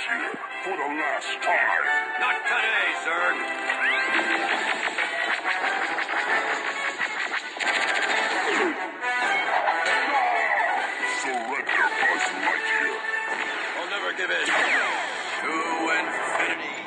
Lightyear for the last time. Not today, Zurg. Surrender, Buzz Lightyear. I'll never give in. To infinity